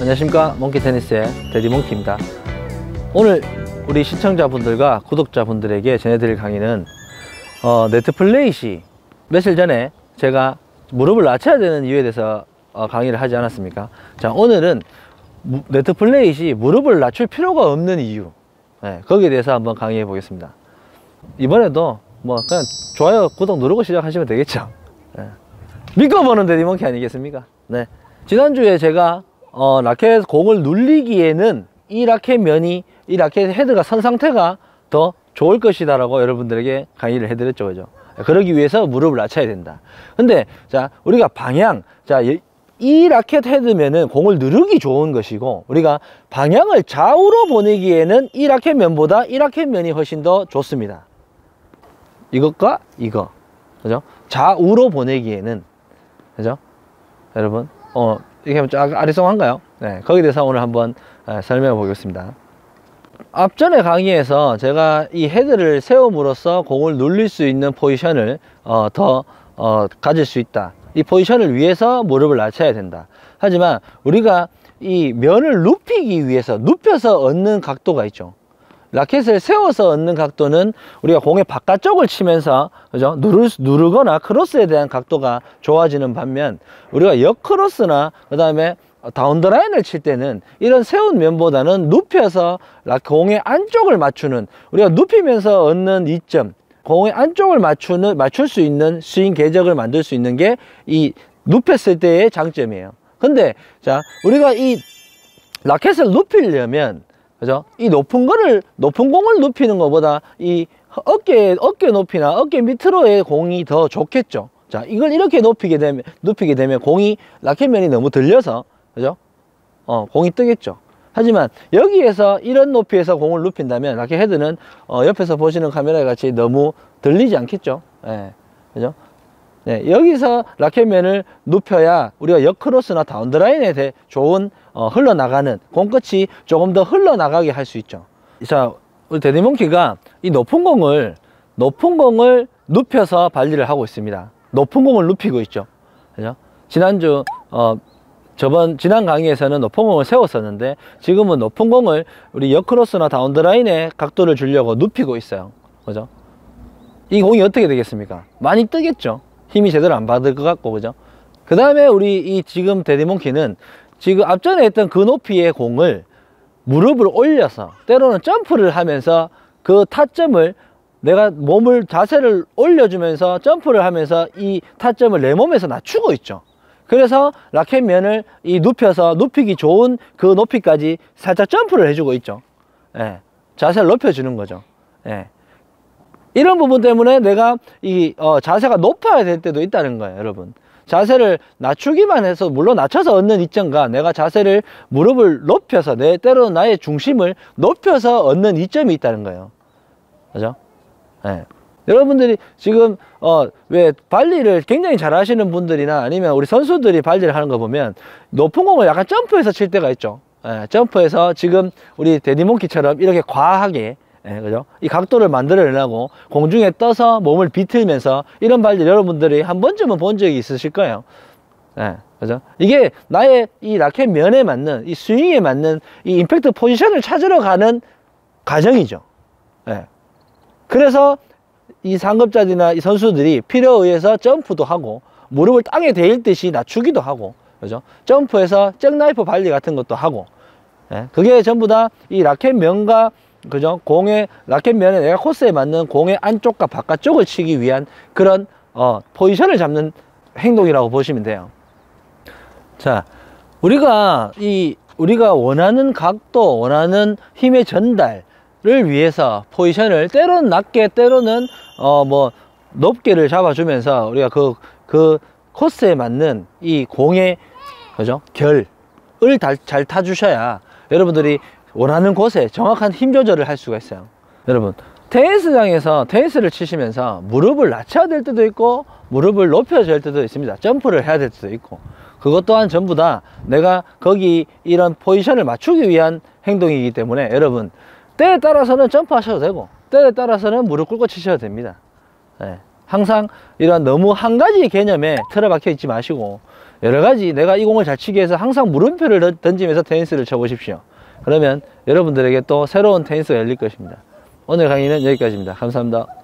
안녕하십니까, 몽키테니스의 데디몽키입니다. 오늘 우리 시청자분들과 구독자분들에게 전해드릴 강의는 네트플레이 시 며칠 전에 제가 무릎을 낮춰야 되는 이유에 대해서 강의를 하지 않았습니까? 자, 오늘은 네트플레이 시 무릎을 낮출 필요가 없는 이유, 거기에 대해서 한번 강의해 보겠습니다. 이번에도 뭐 그냥 좋아요, 구독 누르고 시작하시면 되겠죠. 믿고 보는 데디몽키 아니겠습니까? 네. 지난주에 제가 라켓 공을 눌리기에는 이 라켓 면이, 이 라켓 헤드가 선 상태가 더 좋을 것이다 라고 여러분들에게 강의를 해드렸죠. 그죠? 그러기 위해서 무릎을 낮춰야 된다. 근데 자, 우리가 방향, 자, 이 라켓 헤드면은 공을 누르기 좋은 것이고, 우리가 방향을 좌우로 보내기에는 이 라켓 면보다 이 라켓 면이 훨씬 더 좋습니다. 이것과 이거, 그죠? 좌우로 보내기에는, 그죠? 여러분, 이게 좀 아리송한가요? 네, 거기에 대해서 오늘 한번 설명해 보겠습니다. 앞전에 강의에서 제가 이 헤드를 세움으로써 공을 눌릴 수 있는 포지션을 가질 수 있다. 이 포지션을 위해서 무릎을 낮춰야 된다. 하지만 우리가 이 면을 눕히기 위해서 눕혀서 얻는 각도가 있죠. 라켓을 세워서 얻는 각도는 우리가 공의 바깥쪽을 치면서, 그죠? 누르거나 크로스에 대한 각도가 좋아지는 반면, 우리가 역크로스나 그 다음에 다운더라인을 칠 때는 이런 세운 면보다는 눕혀서 공의 안쪽을 맞추는, 우리가 눕히면서 얻는 이점, 공의 안쪽을 맞출 수 있는 스윙 궤적을 만들 수 있는 게 이 눕혔을 때의 장점이에요. 근데 자, 우리가 이 라켓을 눕히려면, 그죠? 이 높은 공을 눕히는 것보다 이 어깨 높이나 어깨 밑으로의 공이 더 좋겠죠. 자, 이걸 이렇게 눕히게 되면 공이 라켓면이 너무 들려서, 그죠? 공이 뜨겠죠. 하지만 여기에서 이런 높이에서 공을 눕힌다면 라켓 헤드는 옆에서 보시는 카메라 같이 너무 들리지 않겠죠. 그죠? 네, 여기서 라켓면을 눕혀야 우리가 역크로스나 다운드라인에 좋은 흘러나가는 공끝이 조금 더 흘러나가게 할 수 있죠. 자, 우리 데디몽키가 이 높은 공을 눕혀서 발리를 하고 있습니다. 높은 공을 눕히고 있죠. 그죠? 지난 강의에서는 높은 공을 세웠었는데, 지금은 높은 공을 우리 역크로스나 다운드라인에 각도를 주려고 눕히고 있어요. 그죠? 이 공이 어떻게 되겠습니까? 많이 뜨겠죠. 힘이 제대로 안 받을 것 같고, 그죠? 그 다음에 우리 지금 데디몽키는 지금 앞전에 했던 그 높이의 공을 무릎을 올려서, 때로는 점프를 하면서 그 타점을, 내가 자세를 올려주면서 점프를 하면서 이 타점을 내 몸에서 낮추고 있죠. 그래서 라켓면을 눕히기 좋은 그 높이까지 살짝 점프를 해주고 있죠. 자세를 높여주는 거죠. 이런 부분 때문에 내가 자세가 높아야 될 때도 있다는 거예요, 여러분. 자세를 낮추기만 해서, 물론 낮춰서 얻는 이점과 내가 자세를, 무릎을 높여서, 때로는 나의 중심을 높여서 얻는 이점이 있다는 거예요. 그죠? 여러분들이 지금 왜 발리를 굉장히 잘 하시는 분들이나 아니면 우리 선수들이 발리를 하는 거 보면 높은 공을 약간 점프해서 칠 때가 있죠. 점프해서 지금 우리 데디몽키처럼 이렇게 과하게, 그죠? 이 각도를 만들어내려고 공중에 떠서 몸을 비틀면서 이런 발리 여러분들이 한 번쯤은 본 적이 있으실 거예요. 그죠? 이게 나의 이 라켓 면에 맞는, 이 스윙에 맞는 이 임팩트 포지션을 찾으러 가는 과정이죠. 그래서 이 상급자들이나 이 선수들이 필요에 의해서 점프도 하고, 무릎을 땅에 대일 듯이 낮추기도 하고, 그죠? 점프해서 잭나이프 발리 같은 것도 하고, 그게 전부 다 이 라켓 면과, 그죠? 공의 라켓 면에 내가 코스에 맞는 공의 안쪽과 바깥쪽을 치기 위한 그런 포지션을 잡는 행동이라고 보시면 돼요. 자, 우리가 원하는 각도, 원하는 힘의 전달을 위해서 포지션을 때로는 낮게, 때로는 높게를 잡아주면서 우리가 그 코스에 맞는 이 공의, 그죠? 결을 잘 타주셔야 여러분들이 원하는 곳에 정확한 힘 조절을 할 수가 있어요. 여러분, 테니스장에서 테니스를 치시면서 무릎을 낮춰야 될 때도 있고 무릎을 높여야 될 때도 있습니다. 점프를 해야 될 때도 있고, 그것 또한 전부 다 내가 거기 이런 포지션을 맞추기 위한 행동이기 때문에, 여러분, 때에 따라서는 점프 하셔도 되고 때에 따라서는 무릎 꿇고 치셔도 됩니다. 항상 이런 너무 한 가지 개념에 틀어박혀 있지 마시고 여러 가지 내가 이 공을 잘 치기 위해서 항상 물음표를 던지면서 테니스를 쳐보십시오. 그러면 여러분들에게 또 새로운 테니스가 열릴 것입니다. 오늘 강의는 여기까지입니다. 감사합니다.